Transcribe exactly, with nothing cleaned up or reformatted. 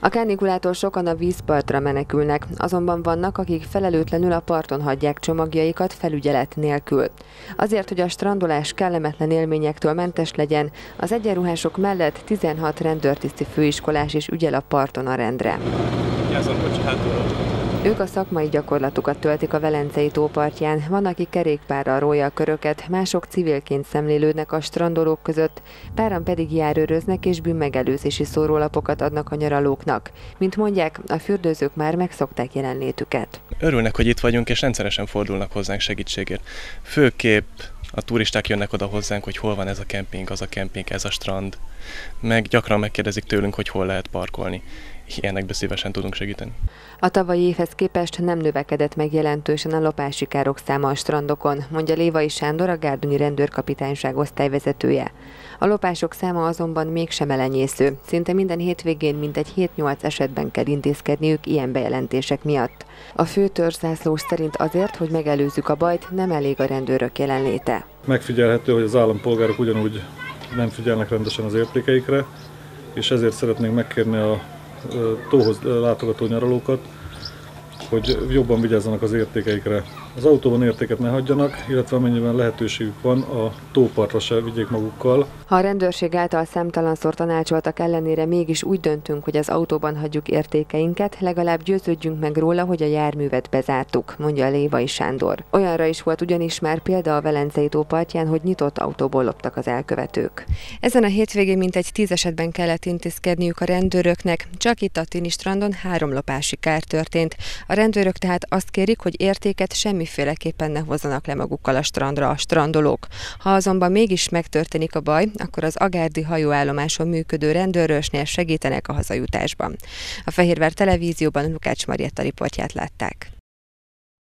A kánikulától sokan a vízpartra menekülnek, azonban vannak, akik felelőtlenül a parton hagyják csomagjaikat felügyelet nélkül. Azért, hogy a strandolás kellemetlen élményektől mentes legyen, az egyenruhások mellett tizenhat rendőrtiszti főiskolás is ügyel a parton a rendre. Ők a szakmai gyakorlatukat töltik a Velencei tó partján, van, aki kerékpárral rója a köröket, mások civilként szemlélődnek a strandolók között, páran pedig járőröznek és bűnmegelőzési szórólapokat adnak a nyaralóknak. Mint mondják, a fürdőzők már megszokták jelenlétüket. Örülnek, hogy itt vagyunk, és rendszeresen fordulnak hozzánk segítségért. Főképp a turisták jönnek oda hozzánk, hogy hol van ez a kemping, az a kemping, ez a strand. Meg gyakran megkérdezik tőlünk, hogy hol lehet parkolni. Ilyenekbe szívesen tudunk segíteni. A tavalyi évhez képest nem növekedett meg jelentősen a lopási károk száma a strandokon, mondja Lévai Sándor, a gárdonyi rendőrkapitányság osztályvezetője. A lopások száma azonban mégsem elenyésző. Szinte minden hétvégén mintegy hét-nyolc esetben kell intézkedniük ilyen bejelentések miatt. A fő törzszászlós szerint azért, hogy megelőzzük a bajt, nem elég a rendőrök jelenléte. Megfigyelhető, hogy az állampolgárok ugyanúgy nem figyelnek rendesen az értékeikre, és ezért szeretnénk megkérni a tóhoz látogató nyaralókat, hogy jobban vigyázzanak az értékeikre. Az autóban értéket ne hagyjanak, illetve amennyiben lehetőségük van, a tópartra se vigyék magukkal. Ha a rendőrség által számtalanszor tanácsoltak ellenére mégis úgy döntünk, hogy az autóban hagyjuk értékeinket, legalább győződjünk meg róla, hogy a járművet bezártuk, mondja Lévai Sándor. Olyanra is volt ugyanis már példa a Velencei tó partján, hogy nyitott autóból loptak az elkövetők. Ezen a hétvégén mintegy tíz esetben kellett intézkedniük a rendőröknek, csak itt a Tini strandon három lopási kár történt. A rendőrök tehát azt kérik, hogy értéket semmiféleképpen ne hozzanak le magukkal a strandra a strandolók. Ha azonban mégis megtörténik a baj, akkor az agárdi hajóállomáson működő rendőrösnél segítenek a hazajutásban. A Fehérvár Televízióban Lukács Marietta riportját látták.